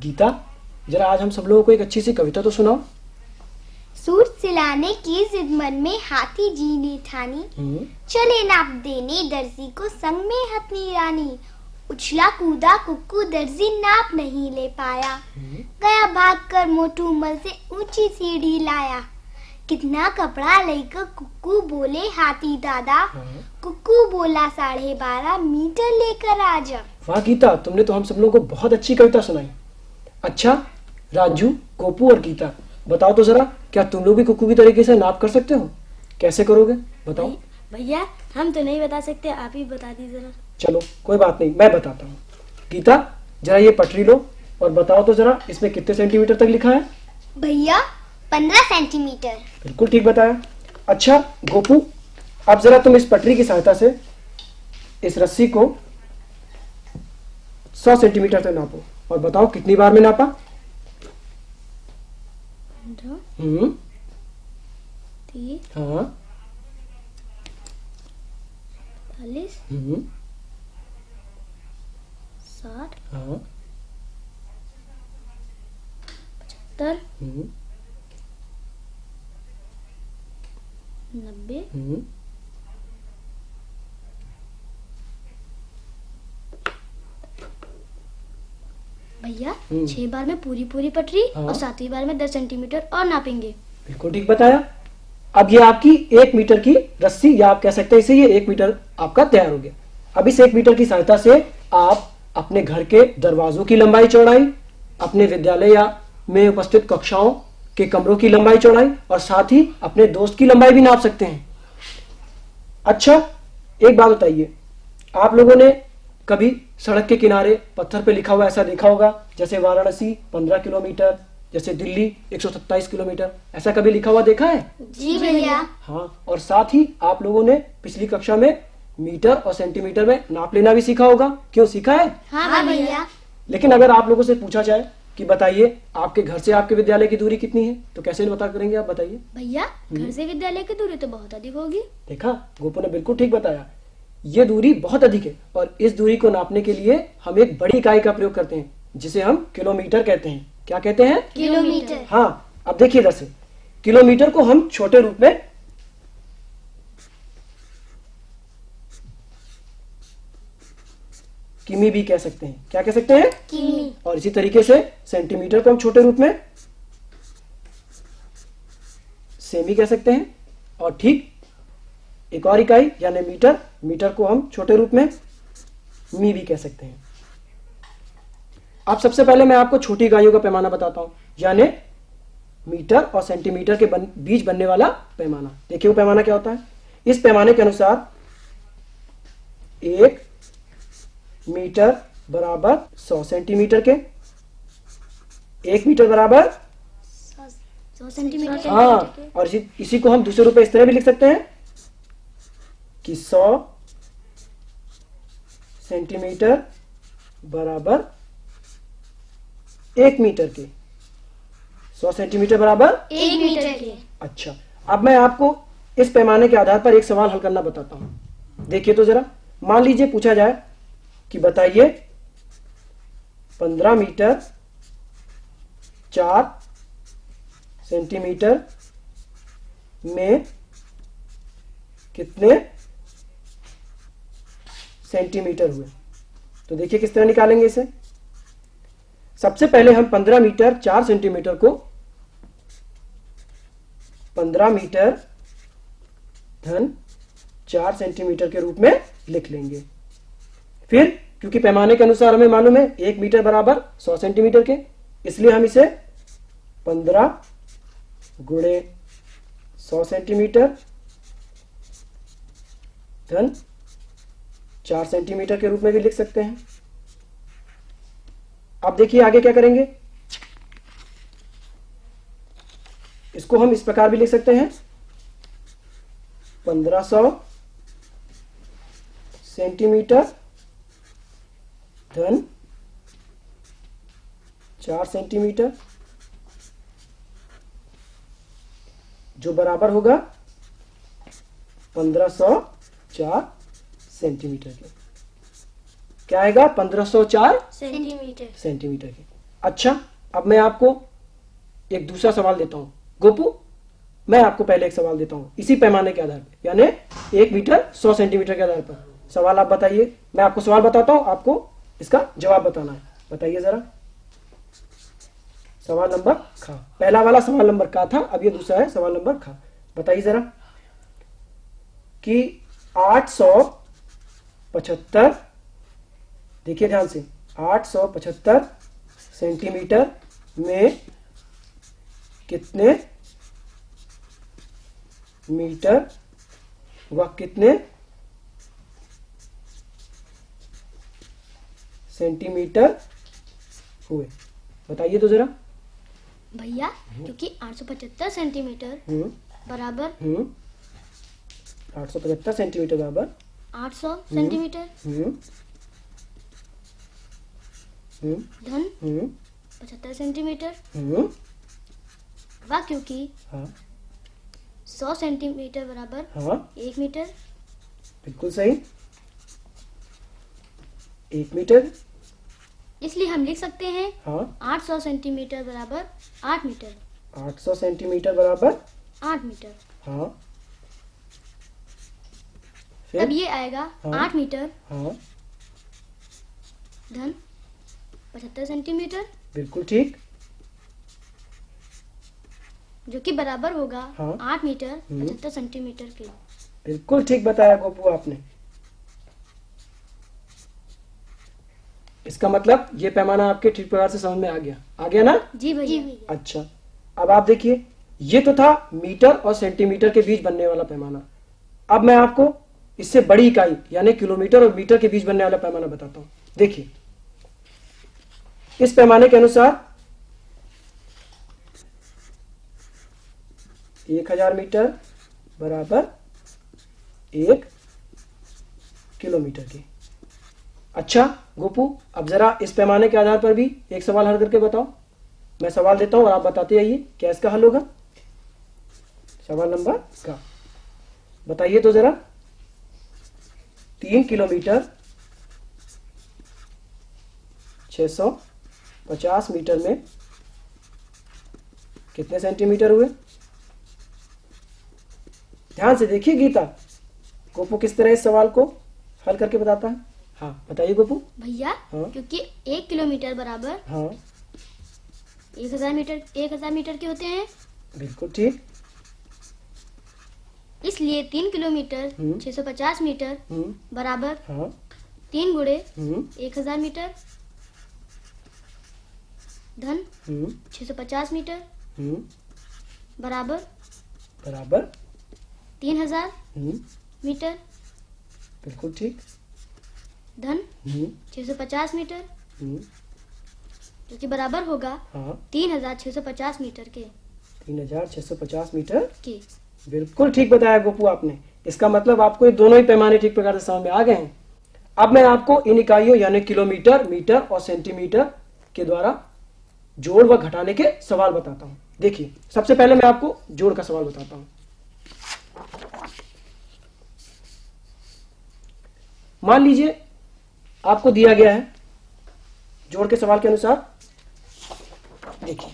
गीता, जरा आज हम सब लोगों को एक अच्छी सी कविता तो सुनाओ। सूट सिलाने की जिद मन में हाथी जी ने ठानी, चले नाप देने दर्जी को संग में हथनी रानी। उछला कूदा कुक्कू दर्जी नाप नहीं ले पाया, गया भागकर मोटू मल से ऊंची सीढ़ी लाया। कितना कपड़ा लेकर कुक्कू बोले हाथी दादा, कुक्कू बोला 12.5 मीटर लेकर आजा। वाह गीता, तुमने तो हम सब लोगों को बहुत अच्छी कविता सुनाई। अच्छा राजू, गोपू और गीता, बताओ तो जरा, क्या तुम लोग भी कुक्कू की तरीके से नाप कर सकते हो? कैसे करोगे बताओ। भैया हम तो नहीं बता सकते, आप ही बता दीजिए जरा। चलो कोई बात नहीं, मैं बताता हूँ। गीता जरा ये पटरी लो और बताओ तो जरा, इसमें कितने सेंटीमीटर तक लिखा है? भैया 15 सेंटीमीटर। बिल्कुल ठीक बताया। अच्छा गोपू, अब जरा तुम इस पटरी की सहायता से इस रस्सी को 100 सेंटीमीटर तक नापो और बताओ कितनी बार में नापा? 30, हाँ 40, 60, हाँ 75, 90, भैया 6 बार में पूरी पटरी और 7वीं बार में 10 सेंटीमीटर और नापेंगे। बिल्कुल ठीक बताया। अब ये आपकी 1 मीटर की रस्सी, या आप कह सकते हैं इसे, ये 1 मीटर आपका तैयार हो गया। अब इस 1 मीटर की सहायता से आप अपने घर के दरवाजों की लंबाई चौड़ाई, अपने विद्यालय या में उपस्थित कक्षाओं के कमरों की लंबाई चौड़ाई और साथ ही अपने दोस्त की लंबाई भी नाप सकते हैं। अच्छा एक बात बताइए, आप लोगों ने कभी सड़क के किनारे पत्थर पे लिखा हुआ ऐसा देखा होगा, जैसे वाराणसी 15 किलोमीटर, जैसे दिल्ली 127 किलोमीटर, ऐसा कभी लिखा हुआ देखा है? जी भैया। हाँ, और साथ ही आप लोगों ने पिछली कक्षा में मीटर और सेंटीमीटर में नाप लेना भी सीखा होगा। क्यों सीखा है? हाँ भैया। लेकिन अगर आप लोगों से पूछा जाए कि बताइए आपके घर से आपके विद्यालय की दूरी कितनी है, तो कैसे बता करेंगे आप? बताइए। भैया घर से विद्यालय की दूरी तो बहुत अधिक होगी। देखा, गोपू ने बिल्कुल ठीक बताया, ये दूरी बहुत अधिक है और इस दूरी को नापने के लिए हम एक बड़ी इकाई का प्रयोग करते हैं, जिसे हम किलोमीटर कहते हैं। क्या कहते हैं? किलोमीटर। हाँ, अब देखिए इधर से, किलोमीटर को हम छोटे रूप में किमी भी कह सकते हैं। क्या कह सकते हैं? किमी। और इसी तरीके से सेंटीमीटर को हम छोटे रूप में सेमी कह सकते हैं, और ठीक एक और इकाई यानी मीटर, मीटर को हम छोटे रूप में मी भी कह सकते हैं। अब सबसे पहले मैं आपको छोटी इकाइयों का पैमाना बताता हूं, यानी मीटर और सेंटीमीटर के बीच बनने वाला पैमाना। देखिए वो पैमाना क्या होता है। इस पैमाने के अनुसार 1 मीटर बराबर 100 सेंटीमीटर के, 1 मीटर बराबर 100 सेंटीमीटर। हाँ, और इसी को हम दूसरे रूप में इस तरह भी लिख सकते हैं कि 100 सेंटीमीटर बराबर 1 मीटर के। 100 सेंटीमीटर बराबर 1 मीटर के। अच्छा, अब मैं आपको इस पैमाने के आधार पर एक सवाल हल करना बताता हूं। देखिए तो जरा, मान लीजिए पूछा जाए कि बताइए 15 मीटर 4 सेंटीमीटर में कितने सेंटीमीटर हुए। तो देखिए किस तरह निकालेंगे इसे। सबसे पहले हम 15 मीटर 4 सेंटीमीटर को 15 मीटर धन 4 सेंटीमीटर के रूप में लिख लेंगे। फिर क्योंकि पैमाने के अनुसार हमें मालूम है 1 मीटर बराबर 100 सेंटीमीटर के, इसलिए हम इसे 15 गुणे 100 सेंटीमीटर धन 4 सेंटीमीटर के रूप में भी लिख सकते हैं। अब देखिए आगे क्या करेंगे। इसको हम इस प्रकार भी लिख सकते हैं, 1500 सेंटीमीटर धन 4 सेंटीमीटर, जो बराबर होगा 1504 सेंटीमीटर के। क्या आएगा? 1504 सेंटीमीटर। सेंटीमीटर के। अच्छा, अब मैं आपको एक दूसरा सवाल देता हूं। गोपू, मैं आपको पहले एक सवाल देता हूं इसी पैमाने के आधार पर, यानी 1 मीटर 100 सेंटीमीटर के आधार पर। सवाल आप बताइए, मैं आपको सवाल बताता हूं, आपको इसका जवाब बताना है। बताइए जरा। सवाल नंबर खा, पहला वाला सवाल नंबर का था, अब ये दूसरा है सवाल नंबर खा। बताइए जरा कि 875, देखिए ध्यान से, 875 सेंटीमीटर में कितने मीटर व कितने सेंटीमीटर हुए? बताइए तो जरा। भैया क्योंकि 875 सेंटीमीटर बराबर 875 सेंटीमीटर बराबर 800 सेंटीमीटर धन 75 सेंटीमीटर व क्योंकि 100 सेंटीमीटर बराबर 1 मीटर। बिल्कुल सही, 1 मीटर। इसलिए हम लिख सकते हैं 800 सेंटीमीटर बराबर 8 मीटर। 800 सेंटीमीटर बराबर 8 मीटर। फिर तब ये आएगा 8 मीटर धन 75 सेंटीमीटर, बिल्कुल ठीक, जो कि बराबर होगा 8 मीटर 75 सेंटीमीटर के। बिल्कुल ठीक बताया गोपू आपने। इसका मतलब ये पैमाना आपके ठीक प्रकार से समझ में आ गया ना? जी भैया। अच्छा, अब आप देखिए, ये तो था मीटर और सेंटीमीटर के बीच बनने वाला पैमाना। अब मैं आपको इससे बड़ी इकाई यानी किलोमीटर और मीटर के बीच बनने वाला पैमाना बताता हूं। देखिए, इस पैमाने के अनुसार 1000 मीटर बराबर 1 किलोमीटर की। अच्छा गोपू, अब जरा इस पैमाने के आधार पर भी एक सवाल हल करके बताओ। मैं सवाल देता हूं और आप बताते आइए क्या इसका हल होगा। सवाल नंबर का बताइए तो जरा। 3 किलोमीटर 650 मीटर में कितने सेंटीमीटर हुए? ध्यान से देखिए गीता, गोपू किस तरह इस सवाल को हल करके बताता है। हाँ बताइए गोपू। भैया क्योंकि 1 किलोमीटर बराबर 1000 मीटर के होते हैं। बिल्कुल ठीक, इसलिए 3 किलोमीटर 650 मीटर बराबर 3 गुणे 1000 मीटर धन 650 मीटर बराबर 3000 मीटर। बिल्कुल ठीक, धन 650 मीटर, जो कि बराबर होगा 3650 मीटर के। 3650 मीटर के। बिल्कुल ठीक बताया गोपू आपने। इसका मतलब आपको ये दोनों ही पैमाने ठीक प्रकार से समझ में आ गए हैं। अब मैं आपको इन इकाइयों यानी किलोमीटर, मीटर और सेंटीमीटर के द्वारा जोड़ व घटाने के सवाल बताता हूं। देखिए, सबसे पहले मैं आपको जोड़ का सवाल बताता हूं। मान लीजिए आपको दिया गया है जोड़ के सवाल के अनुसार, देखिए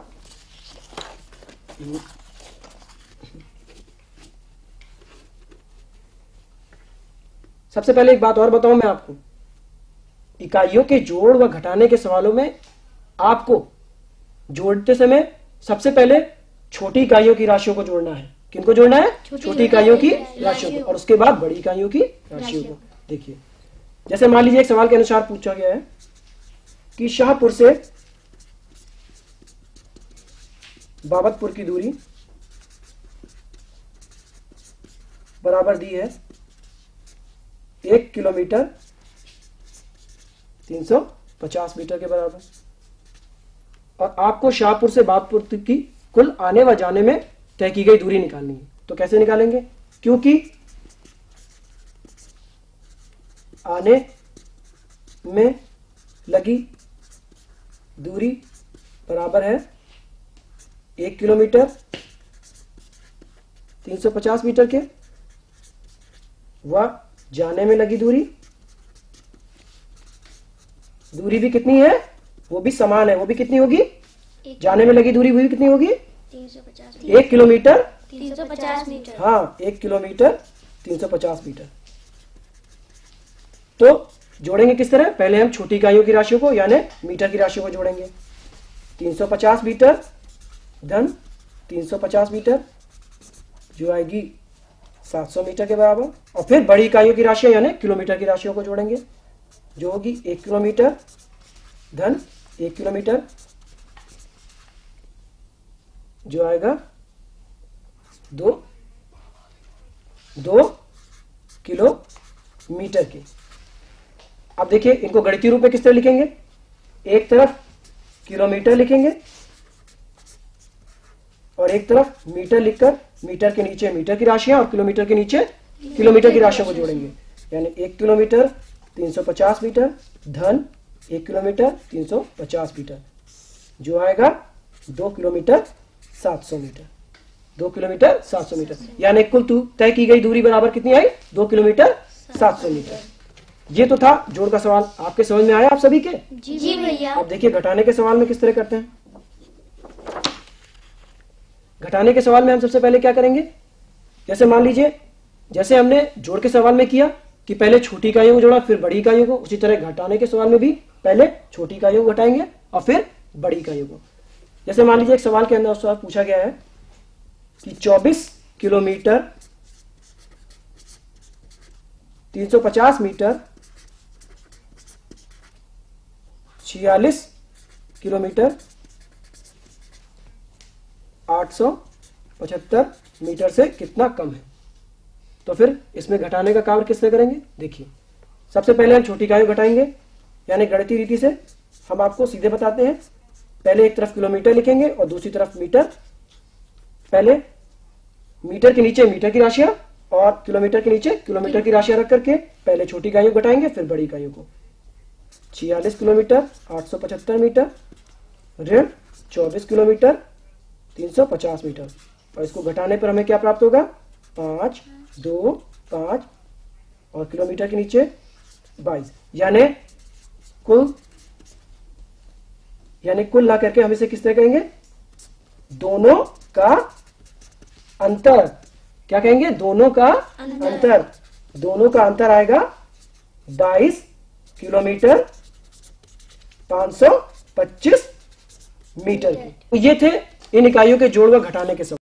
सबसे पहले एक बात और बताऊं मैं आपको, इकाइयों के जोड़ व घटाने के सवालों में आपको जोड़ते समय सबसे पहले छोटी इकाइयों की राशियों को जोड़ना है। किनको जोड़ना है? छोटी इकाइयों की राशियों को, और उसके बाद बड़ी इकाइयों की राशियों को। देखिए, जैसे मान लीजिए एक सवाल के अनुसार पूछा गया है कि शाहपुर से बाबतपुर की दूरी बराबर दी है 1 किलोमीटर 350 मीटर के बराबर, और आपको शाहपुर से बाबतपुर की कुल आने व जाने में तय की गई दूरी निकालनी है। तो कैसे निकालेंगे? क्योंकि आने में लगी दूरी बराबर है 1 किलोमीटर 350 मीटर के, व जाने में लगी दूरी भी कितनी है? वो भी समान है, वो भी कितनी होगी, जाने में लगी दूरी वो भी कितनी होगी, 350 1 किलोमीटर 350 मीटर। हाँ 1 किलोमीटर 350 मीटर। तो जोड़ेंगे किस तरह, पहले हम छोटी इकाइयों की राशियों को यानी मीटर की राशियों को जोड़ेंगे। 350 मीटर धन 350 मीटर जो आएगी 700 मीटर के बराबर, और फिर बड़ी इकाइयों की राशियां यानी किलोमीटर की राशियों को जोड़ेंगे जो होगी 1 किलोमीटर धन 1 किलोमीटर जो आएगा 2 किलोमीटर की। अब देखिए इनको गणितीय रूप में किस तरह लिखेंगे, एक तरफ किलोमीटर लिखेंगे और एक तरफ मीटर लिखकर मीटर के नीचे मीटर की राशियां और किलोमीटर के नीचे किलोमीटर की राशियों को जोड़ेंगे। यानी 1 किलोमीटर 350 मीटर धन 1 किलोमीटर 350 मीटर जो आएगा 2 किलोमीटर 700 मीटर, 2 किलोमीटर 700 मीटर। यानी कुल तय की गई दूरी बराबर कितनी आई, 2 किलोमीटर 700 मीटर। ये तो था जोड़ का सवाल, आपके समझ में आया आप सभी के? जी भैया। अब देखिए घटाने के सवाल में किस तरह करते हैं। घटाने के सवाल में हम सबसे पहले क्या करेंगे, जैसे मान लीजिए जैसे हमने जोड़ के सवाल में किया कि पहले छोटी इकाइयों को जोड़ा फिर बड़ी इकाइयों को, उसी तरह घटाने के सवाल में भी पहले छोटी इकाइयों को घटाएंगे और फिर बड़ी इकाइयों को। जैसे मान लीजिए एक सवाल के अंदर सवाल पूछा गया है कि 24 किलोमीटर 350 मीटर 46 किलोमीटर 875 मीटर से कितना कम है। तो फिर इसमें घटाने का कार्य किससे करेंगे, देखिए सबसे पहले हम छोटी इकाइयों घटाएंगे यानी गणितीय रीति से हम आपको सीधे बताते हैं। पहले एक तरफ किलोमीटर लिखेंगे और दूसरी तरफ मीटर, पहले मीटर के नीचे मीटर की राशियां और किलोमीटर के नीचे किलोमीटर की राशियां रख करके पहले छोटी इकाइयों को घटाएंगे फिर बड़ी इकाइयों को। 46 किलोमीटर 875 मीटर ऋण 24 किलोमीटर 350 मीटर, और इसको घटाने पर हमें क्या प्राप्त होगा, 5 2 5 और किलोमीटर के नीचे 22, यानी कुल ला करके हम इसे किस तरह कहेंगे, दोनों का अंतर। क्या कहेंगे, दोनों का अंतर। दोनों का अंतर आएगा 22 किलोमीटर 525 मीटर की। तो ये थे इन इकाइयों के जोड़ व घटाने के सवाल।